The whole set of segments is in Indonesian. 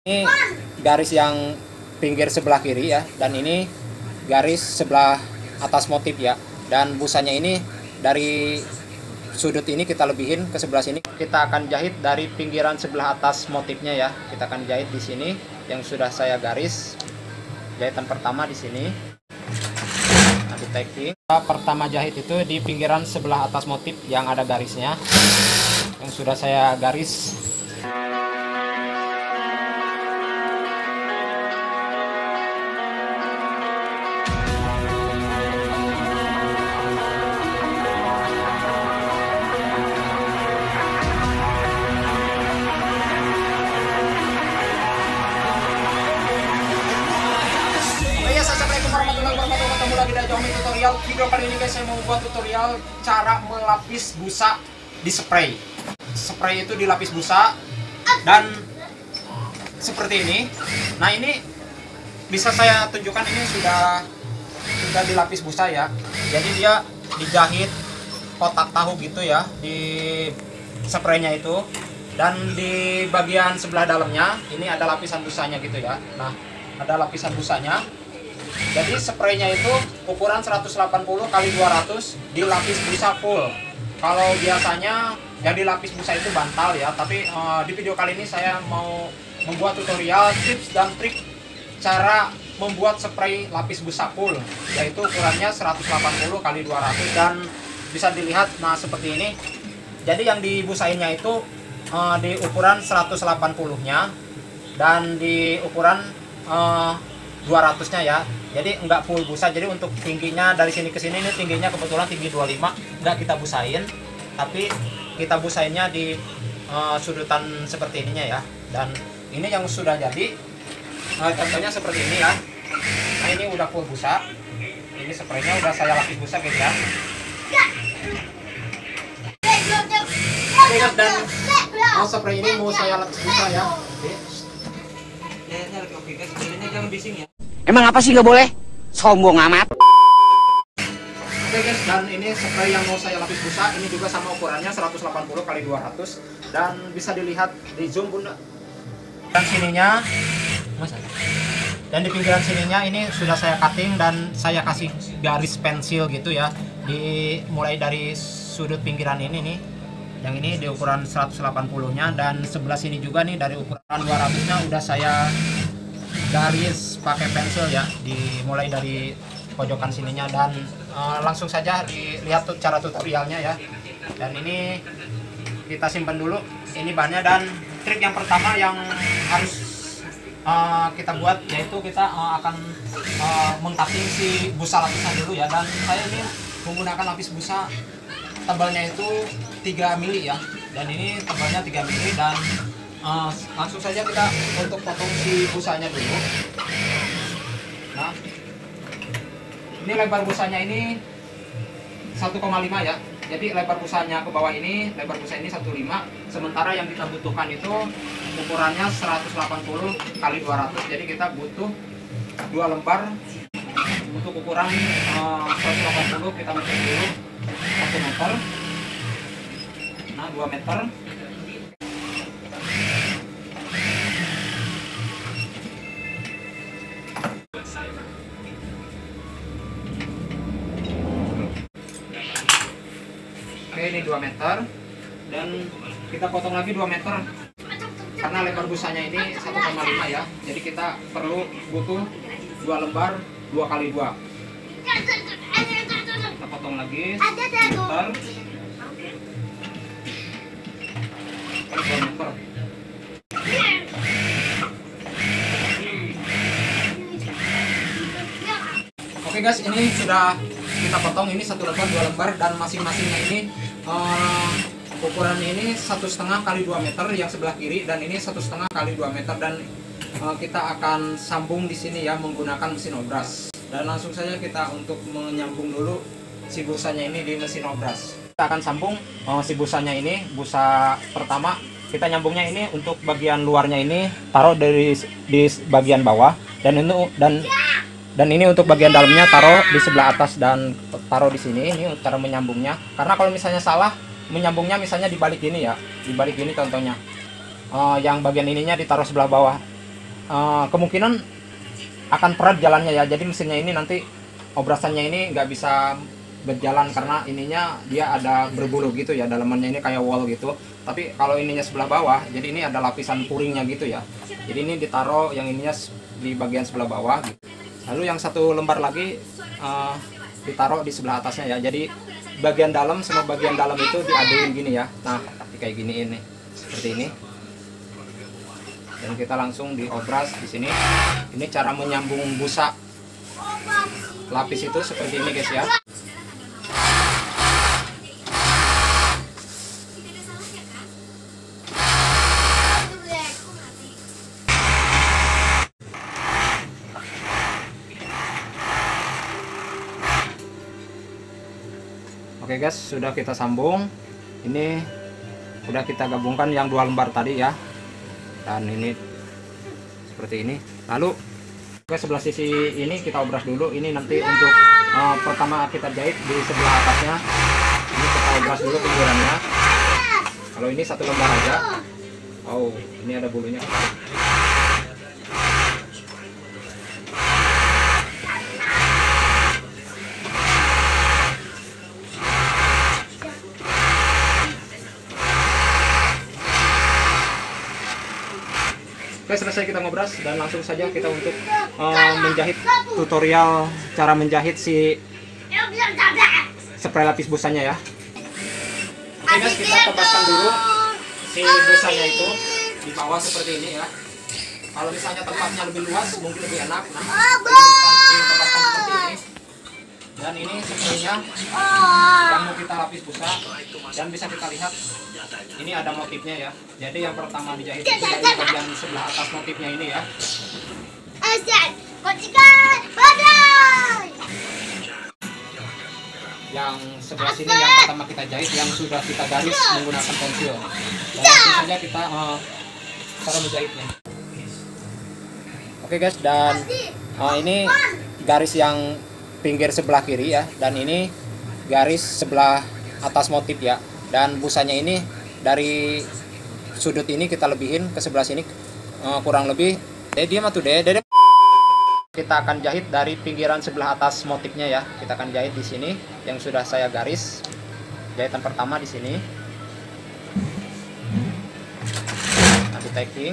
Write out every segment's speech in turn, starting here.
Ini garis yang pinggir sebelah kiri ya, dan ini garis sebelah atas motif ya. Dan busanya ini dari sudut ini kita lebihin ke sebelah sini. Kita akan jahit dari pinggiran sebelah atas motifnya ya. Kita akan jahit di sini yang sudah saya garis. Jahitan pertama di sini. Nanti tacking. Pertama jahit itu di pinggiran sebelah atas motif yang ada garisnya. Yang sudah saya garis. Assalamualaikum warahmatullahi wabarakatuh. Ketemu lagi dari Xiaomi Tutorial. Video kali ini guys, saya mau buat tutorial cara melapis busa di spray. Spray itu dilapis busa dan seperti ini. Nah, ini bisa saya tunjukkan, ini sudah dilapis busa ya. Jadi dia dijahit kotak tahu gitu ya di spraynya itu. Dan di bagian sebelah dalamnya ini ada lapisan busanya gitu ya. Nah, ada lapisan busanya. Jadi spraynya itu ukuran 180 x 200 dilapis busa full. Kalau biasanya yang dilapis busa itu bantal ya, tapi di video kali ini saya mau membuat tutorial tips dan trik cara membuat spray lapis busa full, yaitu ukurannya 180 x 200 dan bisa dilihat nah seperti ini. Jadi yang dibusainnya itu di ukuran 180-nya dan di ukuran 200-nya ya. Jadi enggak full busa. Jadi untuk tingginya dari sini ke sini, ini tingginya kebetulan tinggi 25, enggak kita busain, tapi kita busainnya di sudutan seperti ininya ya. Dan ini yang sudah jadi contohnya seperti ini ya. Nah, ini udah full busa. Ini spraynya udah saya lapis busa guys ya. Oke guys, dan spray ini mau saya lapis busa ya. Oke. Oke guys, sebenarnya jangan bising ya. Emang apa sih nggak boleh? Sombong amat. Oke guys, dan ini spray yang mau saya lapis busa, ini juga sama ukurannya 180 x 200 dan bisa dilihat di zoom bunda. Dan sininya, dan di pinggiran sininya ini sudah saya cutting dan saya kasih garis pensil gitu ya. Mulai dari sudut pinggiran ini nih, yang ini di ukuran 180-nya, dan sebelah sini juga nih dari ukuran 200-nya udah saya garis pakai pensil ya, dimulai dari pojokan sininya. Dan langsung saja dilihat cara tutorialnya ya. Dan ini kita simpan dulu ini bahannya. Dan trik yang pertama yang harus kita buat yaitu kita akan meng-cutting si busa lapisan dulu ya. Dan saya ini menggunakan lapis busa tebalnya itu 3 mili ya, dan ini tebalnya 3 mili. Dan langsung saja kita untuk potong si busanya dulu. Nah, ini lebar busanya ini 1,5 ya. Jadi lebar busanya ke bawah ini, lebar busa ini 1,5. Sementara yang kita butuhkan itu ukurannya 180 x 200. Jadi kita butuh 2 lembar untuk ukuran 180. Kita meter dulu 1 meter. Nah, 2 meter. Oke, ini 2 meter, dan kita potong lagi 2 meter karena lebar busanya ini 1,5 ya. Jadi kita butuh 2 lembar 2 x 2. Kita potong lagi 1 meter. 2 meter. Oke guys, ini sudah kita potong, ini 1 lembar 2 lembar, dan masing-masingnya ini ukurannya ini 1,5 x 2 meter yang sebelah kiri, dan ini 1,5 x 2 meter. Dan kita akan sambung di sini ya menggunakan mesin obras. Dan langsung saja kita untuk menyambung dulu si busanya ini di mesin obras. Kita akan sambung si busanya ini. Busa pertama kita nyambungnya ini untuk bagian luarnya ini taruh di bagian bawah, dan ini untuk bagian dalamnya taruh di sebelah atas dan taruh di sini. Ini cara menyambungnya. Karena kalau misalnya salah menyambungnya, misalnya dibalik gini ya, dibalik gini contohnya. Yang bagian ininya ditaruh sebelah bawah. kemungkinan akan perat jalannya ya. Jadi mesinnya ini nanti obrasannya ini nggak bisa berjalan karena ininya dia ada berbulu gitu ya, dalamannya ini kayak wall gitu. Tapi kalau ininya sebelah bawah, jadi ini ada lapisan puringnya gitu ya. Jadi ini ditaruh yang ininya di bagian sebelah bawah gitu. Lalu yang satu lembar lagi ditaruh di sebelah atasnya ya. Jadi bagian dalam sama bagian dalam itu diaduin gini ya. Nah, kayak gini ini, seperti ini. Dan kita langsung diobras di sini. Ini cara menyambung busa lapis itu seperti ini guys ya. Oke guys, sudah kita sambung. Ini udah kita gabungkan yang 2 lembar tadi ya. Dan ini seperti ini. Lalu ke sebelah sisi ini kita obras dulu. Ini nanti untuk pertama kita jahit di sebelah atasnya. Ini kita obras dulu pinggirannya. Kalau ini 1 lembar aja. Oh, ini ada bulunya. Oke, selesai kita ngobras dan langsung saja kita untuk menjahit tutorial cara menjahit si spray lapis busanya ya. Oke guys, kita tebaskan dulu si busanya itu di bawah seperti ini ya. Kalau misalnya tempatnya lebih luas mungkin lebih enak. Nah, ditebaskan seperti ini. Dan ini spraynya yang mau kita lapis busa, dan bisa kita lihat ini ada motifnya ya. Jadi yang pertama dijahit itu dari bagian sebelah atas motifnya ini ya. Yang sebelah sini yang pertama kita jahit yang sudah kita garis menggunakan pensil. Dan langsung saja kita cara menjahitnya. Oke guys, dan ini garis yang pinggir sebelah kiri ya, dan ini garis sebelah atas motif ya. Dan busanya ini dari sudut ini kita lebihin ke sebelah sini kurang lebih. Diam atuh Dede. Kita akan jahit dari pinggiran sebelah atas motifnya ya. Kita akan jahit di sini yang sudah saya garis. Jahitan pertama di sini. Nanti tacking.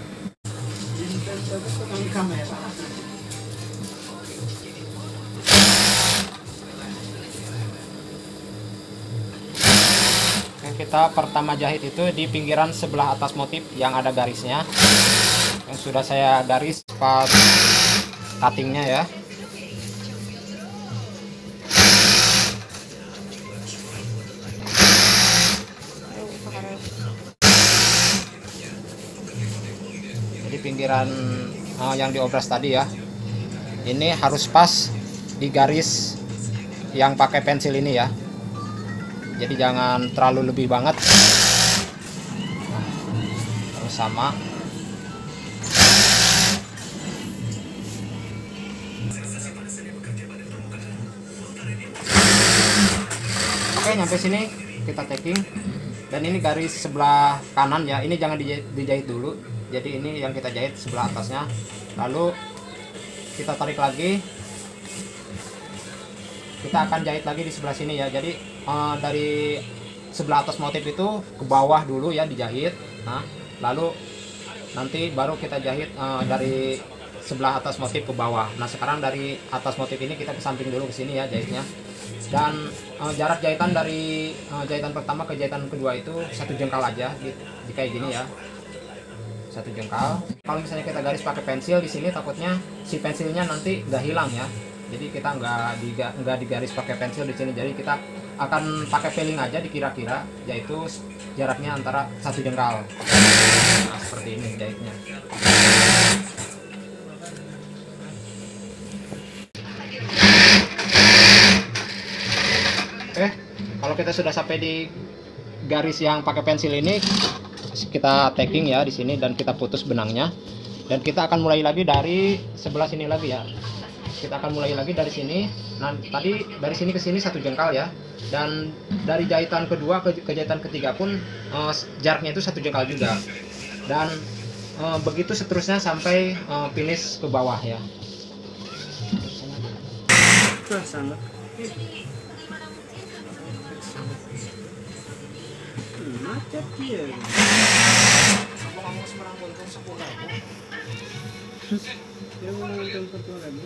Kita pertama jahit itu di pinggiran sebelah atas motif yang ada garisnya, yang sudah saya garis pas cuttingnya ya. Jadi pinggiran yang diobras tadi ya, ini harus pas di garis yang pakai pensil ini ya. Jadi jangan terlalu lebih banget. Terus sama. Oke, nyampe sini kita tacking. Dan ini garis sebelah kanan ya. Ini jangan dijahit dulu. Jadi ini yang kita jahit sebelah atasnya. Lalu kita tarik lagi. Kita akan jahit lagi di sebelah sini ya. Jadi dari sebelah atas motif itu ke bawah dulu ya dijahit. Nah, lalu nanti baru kita jahit dari sebelah atas motif ke bawah. Nah, sekarang dari atas motif ini kita ke samping dulu ke sini ya jahitnya. Dan jarak jahitan dari jahitan pertama ke jahitan kedua itu 1 jengkal aja di kayak gini ya. 1 jengkal. Kalau misalnya kita garis pakai pensil di sini takutnya si pensilnya nanti nggak hilang ya. Jadi kita nggak digaris pakai pensil di sini. Jadi kita akan pakai peeling aja dikira-kira, yaitu jaraknya antara 1 jengkal. Nah, seperti ini jahitnya. Oke, kalau kita sudah sampai di garis yang pakai pensil ini, kita tacking ya di sini dan kita putus benangnya. Dan kita akan mulai lagi dari sebelah sini lagi ya. Kita akan mulai lagi dari sini. Nah, tadi dari sini ke sini 1 jengkal ya. Dan dari jahitan kedua ke jahitan ketiga pun jaraknya itu 1 jengkal juga. Dan Begitu seterusnya sampai finish ke bawah ya. Sama. Macet dia. Apa kamu sekarang untung 10.000? Dia mau untung 10.000.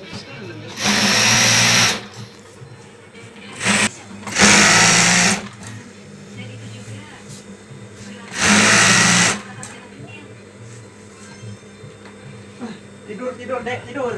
Tidur, Dek, tidur.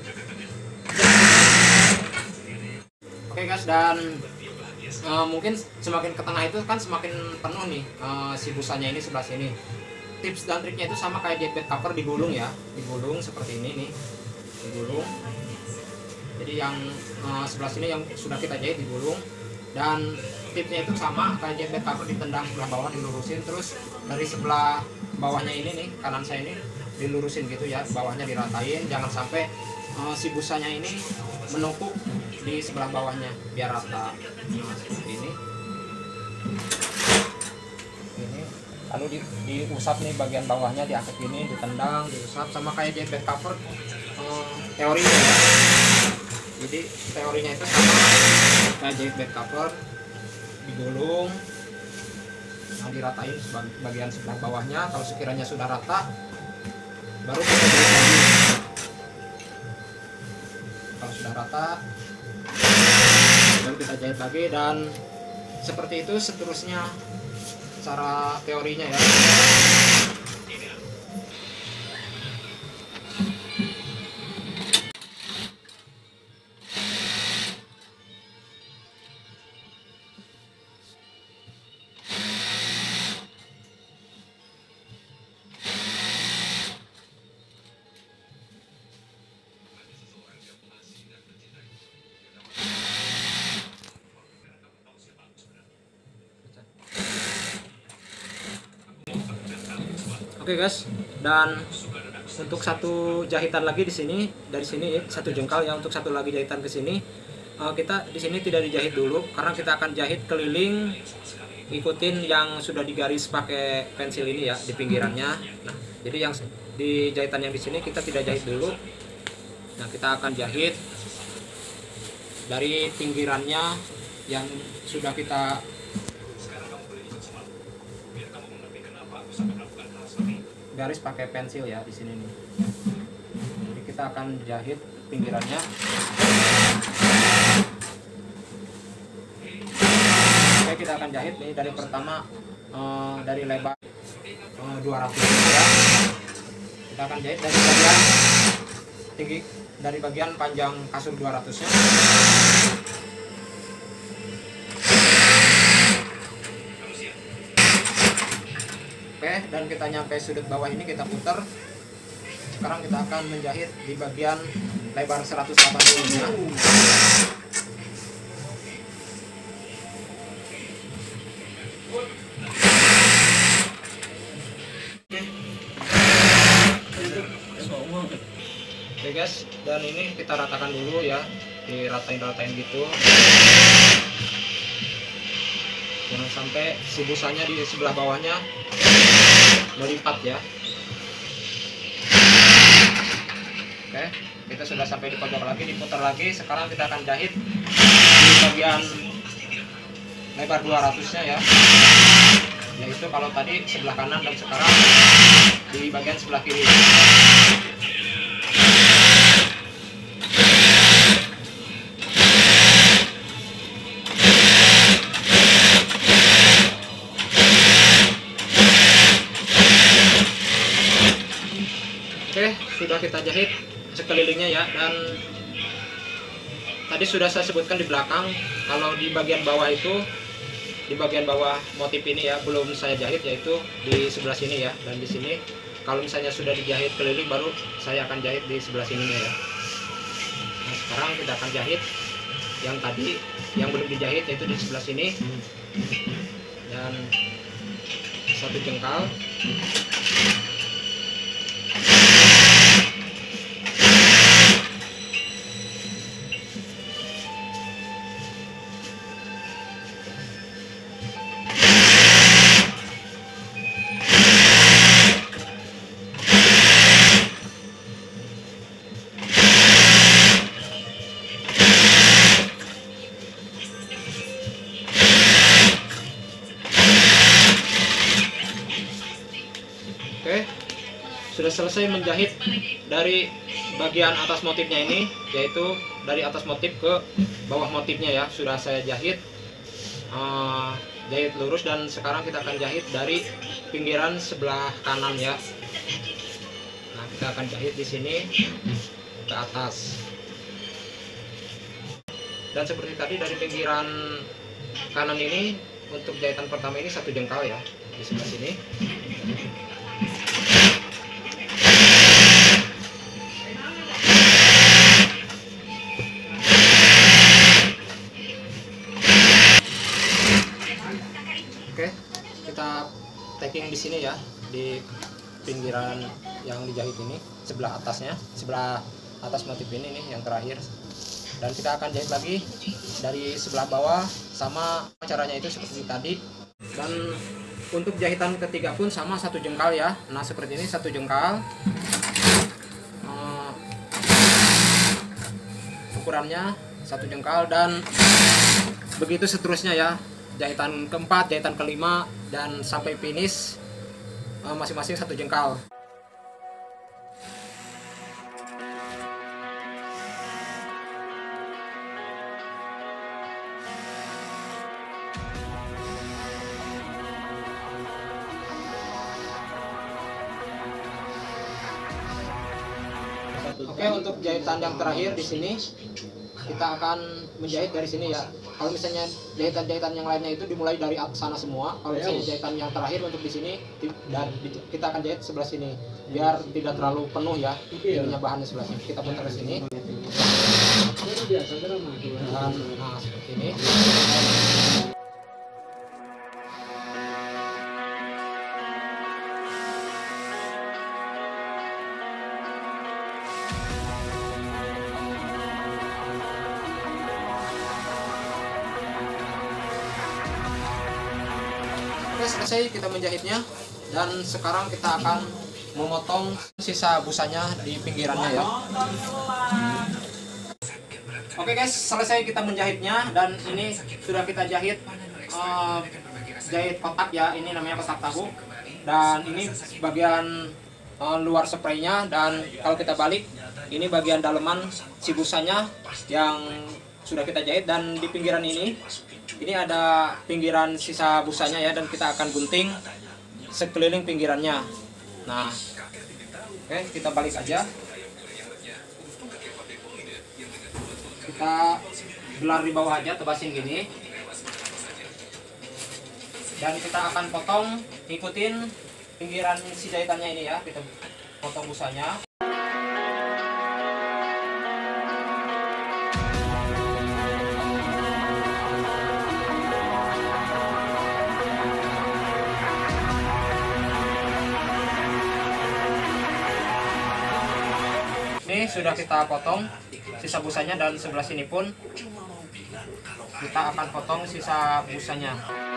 Oke guys, dan mungkin semakin ke tengah itu kan semakin penuh nih si busanya ini sebelah sini. Tips dan triknya itu sama kayak jahit bed cover, digulung ya, digulung seperti ini nih, digulung. Jadi yang sebelah sini yang sudah kita jahit digulung, dan tipsnya itu sama kayak jahit bed cover, ditendang sebelah bawah, dilurusin, terus dari sebelah bawahnya ini nih, kanan saya ini dilurusin gitu ya, bawahnya diratain, jangan sampai si busanya ini menumpuk di sebelah bawahnya, biar rata. Nah, seperti ini lalu diusap nih bagian bawahnya, diangkat gini, ditendang, diusap, sama kayak jahit bed cover teorinya ya. Jadi teorinya itu sama kayak jahit bed cover, digulung, nah diratain bagian sebelah bawahnya. Kalau sekiranya sudah rata, baru kita jahit lagi. Kalau sudah rata, baru kita jahit lagi, dan seperti itu seterusnya cara teorinya ya. Oke guys, dan untuk satu jahitan lagi di sini, dari sini satu jengkal ya, untuk satu lagi jahitan ke sini, kita di sini tidak dijahit dulu karena kita akan jahit keliling, ikutin yang sudah digaris pakai pensil ini ya di pinggirannya. Nah, jadi yang di jahitan yang di sini kita tidak jahit dulu. Nah, kita akan jahit dari pinggirannya yang sudah kita garis pakai pensil ya di sini nih. Jadi kita akan jahit pinggirannya. Oke, kita akan jahit nih dari pertama dari lebar 200 ya. Kita akan jahit dari bagian tinggi, dari bagian panjang kasur 200-nya. Oke, dan kita nyampe sudut bawah ini, kita putar. Sekarang kita akan menjahit di bagian lebar 180-nya. Oke guys, dan ini kita ratakan dulu ya, diratain-ratain gitu. Jangan sampai si busanya di sebelah bawahnya melipat ya. Oke, kita sudah sampai di pojok lagi, diputar lagi. Sekarang kita akan jahit di bagian lebar 200-nya ya. Yaitu kalau tadi sebelah kanan, dan sekarang di bagian sebelah kiri. Oke, sudah kita jahit sekelilingnya ya, dan tadi sudah saya sebutkan di belakang kalau di bagian bawah itu, di bagian bawah motif ini ya belum saya jahit, yaitu di sebelah sini ya, dan di sini kalau misalnya sudah dijahit keliling baru saya akan jahit di sebelah sininya ya. Nah, sekarang kita akan jahit yang tadi yang belum dijahit, yaitu di sebelah sini, dan satu jengkal. sudah selesai menjahit dari bagian atas motifnya ini, yaitu dari atas motif ke bawah motifnya ya, sudah saya jahit jahit lurus, dan sekarang kita akan jahit dari pinggiran sebelah kanan ya. Nah, kita akan jahit di sini ke atas. Dan seperti tadi dari pinggiran kanan ini untuk jahitan pertama ini 1 jengkal ya, di sebelah sini. Oke, kita tacking di sini ya, di pinggiran yang dijahit ini, sebelah atasnya, sebelah atas motif ini nih yang terakhir. Dan kita akan jahit lagi dari sebelah bawah, sama caranya itu seperti tadi. Dan untuk jahitan ketiga pun sama 1 jengkal ya. Nah, seperti ini 1 jengkal. Ukurannya 1 jengkal, dan begitu seterusnya ya. Jahitan keempat, jahitan kelima, dan sampai finish masing-masing 1 jengkal. Oke, untuk jahitan yang terakhir di sini kita akan menjahit dari sini ya. Kalau misalnya jahitan-jahitan yang lainnya itu dimulai dari sana semua. Kalau misalnya jahitan yang terakhir untuk di sini, dan kita akan jahit sebelah sini biar tidak terlalu penuh ya. Ininya bahannya sebelah sini. Kita putar ke sini. Dan nah, seperti ini. Oke, selesai kita menjahitnya, dan sekarang kita akan memotong sisa busanya di pinggirannya ya. Oke guys, selesai kita menjahitnya, dan ini sudah kita jahit jahit kotak ya, ini namanya kotak tahu. Dan ini bagian luar spraynya, dan kalau kita balik ini bagian daleman si busanya yang sudah kita jahit. Dan di pinggiran ini ada pinggiran sisa busanya ya, dan kita akan gunting sekeliling pinggirannya. Nah, oke, kita balik aja. Kita belar di bawah aja, tebasin gini. Dan kita akan potong, ikutin pinggiran si jahitannya ini ya, kita potong busanya. Ini sudah kita potong sisa busanya, dan sebelah sini pun kita akan potong sisa busanya.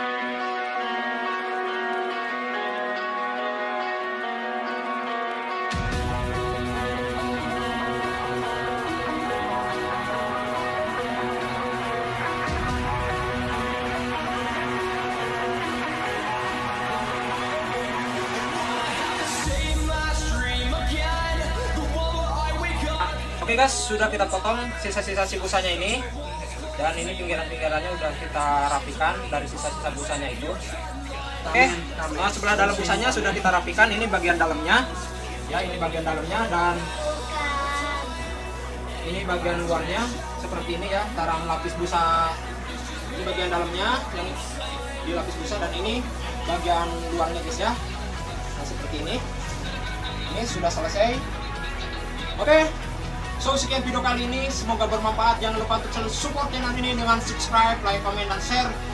Oke guys, sudah kita potong sisa-sisa si busanya ini, dan ini pinggiran-pinggirannya udah kita rapikan dari sisa-sisa busanya itu. Oke, nah sebelah dalam busanya sudah kita rapikan. Ini bagian dalamnya ya, ini bagian dalamnya, dan ini bagian luarnya seperti ini ya, tarang lapis busa. Ini bagian dalamnya yang dilapis busa, dan ini bagian luarnya guys ya. Nah seperti ini. Ini sudah selesai. Oke. So, sekian video kali ini, semoga bermanfaat. Jangan lupa untuk selalu support channel ini dengan subscribe, like, comment, dan share.